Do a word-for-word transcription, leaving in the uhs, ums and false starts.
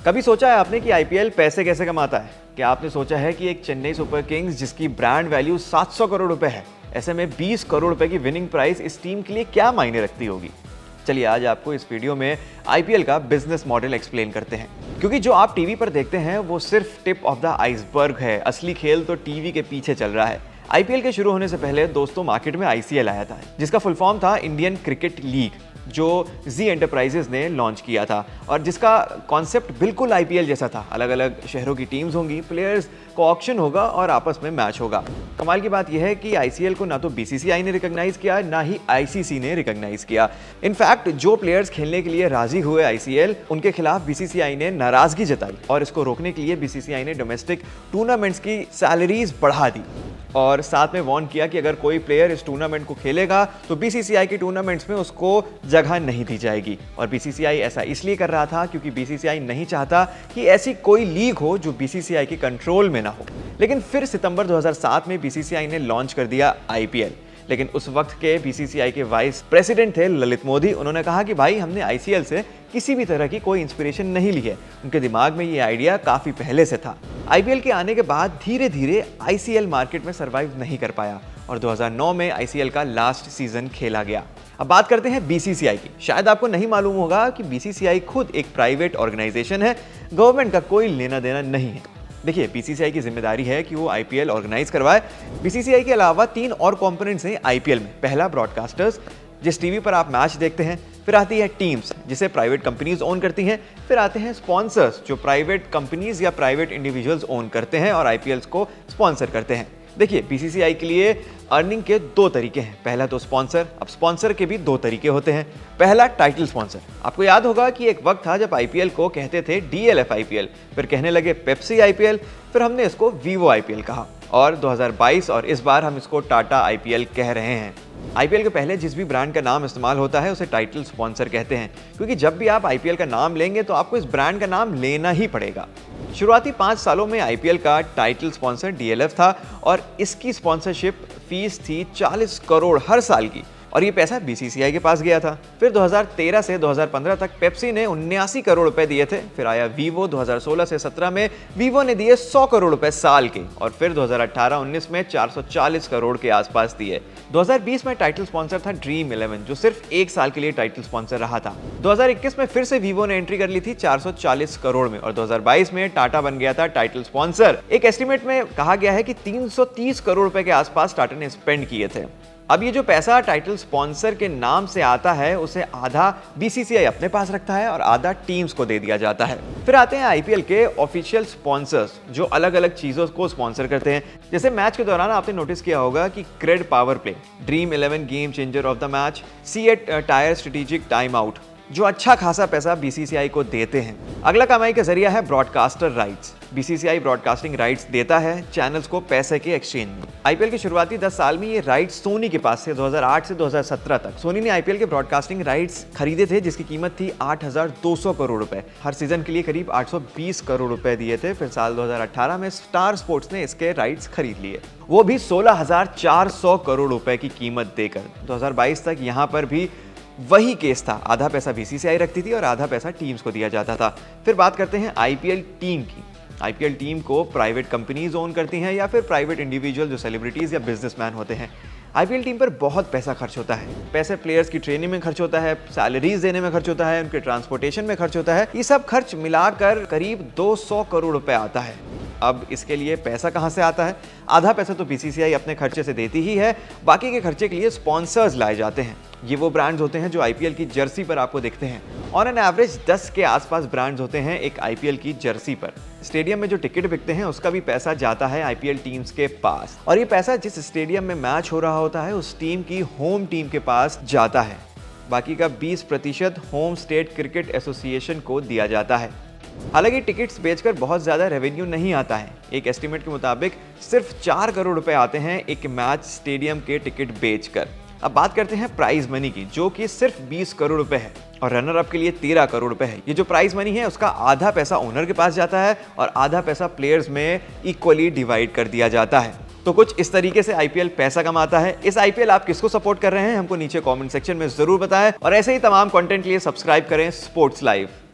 कभी सोचा है आपने कि आईपीएल पैसे कैसे कमाता है? क्या आपने सोचा है कि एक चेन्नई सुपर किंग्स जिसकी ब्रांड वैल्यू सात सौ करोड़ रुपए है, ऐसे में बीस करोड़ रुपए की विनिंग प्राइस इस टीम के लिए क्या मायने रखती होगी? चलिए आज आपको इस वीडियो में आईपीएल का बिजनेस मॉडल एक्सप्लेन करते हैं, क्योंकि जो आप टीवी पर देखते हैं वो सिर्फ टिप ऑफ द आइसबर्ग है। असली खेल तो टीवी के पीछे चल रहा है। आईपीएल के शुरू होने से पहले दोस्तों मार्केट में आईसीएल आया था, जिसका फुल फॉर्म था इंडियन क्रिकेट लीग, जो जी एंटरप्राइजेस ने लॉन्च किया था और जिसका कॉन्सेप्ट बिल्कुल आईपीएल जैसा था। अलग अलग शहरों की टीम्स होंगी, प्लेयर्स को ऑक्शन होगा और आपस में मैच होगा। कमाल की बात यह है कि आईसीएल को ना तो बीसीसीआई ने रिकॉग्नाइज किया, ना ही आईसीसी ने रिकॉग्नाइज किया। इनफैक्ट जो प्लेयर्स खेलने के लिए राजी हुए आईसीएल, उनके खिलाफ बीसीसीआई ने नाराजगी जताई और इसको रोकने के लिए बीसीसीआई ने डोमेस्टिक टूर्नामेंट्स की सैलरीज बढ़ा दी और साथ में वार्न किया कि अगर कोई प्लेयर इस टूर्नामेंट को खेलेगा तो बीसीसीआई के टूर्नामेंट्स में उसको जगह नहीं दी जाएगी। और बीसीसीआई ऐसा इसलिए कर रहा था क्योंकि बीसीसीआई नहीं चाहता कि ऐसी कोई लीग हो जो बीसीसीआई के कंट्रोल में ना हो। लेकिन फिर सितंबर दो हज़ार सात में बीसीसीआई ने लॉन्च कर दिया आईपीएल। लेकिन उस वक्त के बीसीसीआई के वाइस प्रेसिडेंट थे ललित मोदी। उन्होंने कहा कि भाई हमने आईसीएल से किसी भी तरह की कोई इंस्पिरेशन नहीं ली है। उनके दिमाग में ये आइडिया काफी पहले से था। आईपीएल के आने के बाद धीरे धीरे आईसीएल मार्केट में सरवाइव नहीं कर पाया और दो हज़ार नौ में आईसीएल का लास्ट सीजन खेला गया। अब बात करते हैं बीसीसीआई की। शायद आपको नहीं मालूम होगा कि बीसीसीआई खुद एक प्राइवेट ऑर्गेनाइजेशन है, गवर्नमेंट का कोई लेना देना नहीं है। देखिए, बीसीसीआई की जिम्मेदारी है कि वो आईपीएल ऑर्गेनाइज करवाए। बीसीसीआई के अलावा तीन और कंपोनेंट्स हैं आईपीएल में। पहला ब्रॉडकास्टर्स, जिस टीवी पर आप मैच देखते हैं। फिर आती है टीम्स, जिसे प्राइवेट कंपनीज ओन करती हैं। फिर आते हैं स्पॉन्सर्स, जो प्राइवेट कंपनीज या प्राइवेट इंडिविजुअल्स ओन करते हैं और आईपीएल को स्पॉन्सर करते हैं। देखिए, बीसीसीआई के लिए अर्निंग के दो तरीके हैं। पहला तो स्पॉन्सर। अब स्पॉन्सर के भी दो तरीके होते हैं। पहला टाइटल स्पॉन्सर। आपको याद होगा कि एक वक्त था जब आईपीएल को कहते थे डीएलएफ आईपीएल, फिर कहने लगे पेप्सी आईपीएल, फिर हमने इसको वीवो आईपीएल कहा और दो हज़ार बाईस और इस बार हम इसको टाटा आईपीएल कह रहे हैं। आईपीएल के पहले जिस भी ब्रांड का नाम इस्तेमाल होता है उसे टाइटल स्पॉन्सर कहते हैं, क्योंकि जब भी आप आईपीएल का नाम लेंगे तो आपको इस ब्रांड का नाम लेना ही पड़ेगा। शुरुआती पाँच सालों में आईपीएल का टाइटल स्पॉन्सर डीएलएफ था और इसकी स्पॉन्सरशिप फीस थी चालीस करोड़ हर साल की और ये पैसा बीसीसीआई के पास गया था। फिर दो हज़ार तेरह से दो हज़ार पंद्रह तक पेप्सी ने उन्यासी करोड़ रुपए दिए थे। फिर आया वीवो। दो हज़ार सोलह से सत्रह में वीवो ने दिए सौ करोड़ रुपए साल के और फिर दो हज़ार अठारह उन्नीस में चार सौ चालीस करोड़ के आसपास दिए। दो हज़ार बीस में टाइटल स्पॉन्सर था ड्रीम इलेवन, जो सिर्फ एक साल के लिए टाइटल स्पॉन्सर रहा था। दो हज़ार इक्कीस में फिर से वीवो ने एंट्री कर ली थी चार सौ चालीस करोड़ में और दो हज़ार बाईस में टाटा बन गया था टाइटल स्पॉन्सर। एक एस्टिमेट में कहा गया है कि तीन सौ तीस करोड़ रुपए के आसपास टाटा ने स्पेंड किए थे। अब ये जो पैसा टाइटल स्पॉन्सर के नाम से आता है उसे आधा बीसीसीआई अपने पास रखता है और आधा टीम्स को दे दिया जाता है। फिर आते हैं आईपीएल के ऑफिशियल स्पॉन्सर्स, जो अलग अलग चीजों को स्पॉन्सर करते हैं। जैसे मैच के दौरान आपने नोटिस किया होगा कि CRED power play, dream eleven game changer of the match, CEAT tyre strategic time out, जो अच्छा खासा पैसा बीसीसीआई को देते हैं। अगला कमाई का जरिया है broadcaster rights. BCCI broadcasting rights देता है चैनल्स को पैसे के एक्सचेंज में। आईपीएल के शुरुआती दस साल में ये राइट्स सोनी के पास से दो हज़ार आठ से दो हज़ार सत्रह तक सोनी ने आईपीएल के ब्रॉडकास्टिंग राइट्स खरीदे थे, जिसकी कीमत थी आठ हज़ार दो सौ करोड़ रुपए। हर सीजन के लिए करीब आठ सौ बीस करोड़ रुपए दिए थे। फिर साल दो हज़ार अठारह में स्टार स्पोर्ट्स ने इसके राइट्स खरीद लिए, वो भी सोलह हज़ार चार सौ करोड़ रुपए की कीमत देकर। दो हज़ार बाईस तक यहाँ पर भी वही केस था। आधा पैसा बीसीसीआई रखती थी और आधा पैसा टीम्स को दिया जाता था। फिर बात करते हैं आईपीएल टीम की। आईपीएल टीम को प्राइवेट कंपनीज ओन करती हैं या फिर प्राइवेट इंडिविजुअल जो सेलिब्रिटीज या बिजनेसमैन होते हैं। आईपीएल टीम पर बहुत पैसा खर्च होता है। पैसे प्लेयर्स की ट्रेनिंग में खर्च होता है, सैलरीज देने में खर्च होता है, उनके ट्रांसपोर्टेशन में खर्च होता है। ये सब खर्च मिलाकर करीब दो सौ करोड़ रुपए आता है। अब इसके लिए पैसा कहां से आता है? आधा पैसा तो बीसीसीआई अपने खर्चे से देती ही है, बाकी के खर्चे के लिए स्पॉन्सर्स लाए जाते हैं। ये वो ब्रांड्स होते हैं जो आईपीएल की जर्सी पर आपको दिखते हैं। ऑन एन एवरेज दस के आसपास ब्रांड्स होते हैं एक आईपीएल की जर्सी पर। स्टेडियम में जो टिकट बिकते हैं उसका भी पैसा जाता है आईपीएल टीम्स के पास और ये पैसा जिस स्टेडियम में मैच हो रहा होता है उस टीम की होम टीम के पास जाता है। बाकी का बीस प्रतिशत होम स्टेट क्रिकेट एसोसिएशन को दिया जाता है। हालांकि टिकट्स बेचकर बहुत ज्यादा रेवेन्यू नहीं आता है। एक एस्टिमेट के मुताबिक सिर्फ चार करोड़ रुपए आते हैं एक मैच स्टेडियम के टिकट बेचकर। अब बात करते हैं प्राइज मनी की, जो कि सिर्फ बीस करोड़ रुपए है और रनर अप के लिए तेरह करोड़ रुपए है। ये जो प्राइज मनी है उसका आधा पैसा ओनर के पास जाता है और आधा पैसा प्लेयर्स में इक्वली डिवाइड कर दिया जाता है। तो कुछ इस तरीके से आईपीएल पैसा कमाता है। इस आईपीएल आप किसको सपोर्ट कर रहे हैं हमको नीचे कमेंट सेक्शन में जरूर बताएं और ऐसे ही तमाम कंटेंट के लिए सब्सक्राइब करें स्पोर्ट्स लाइव।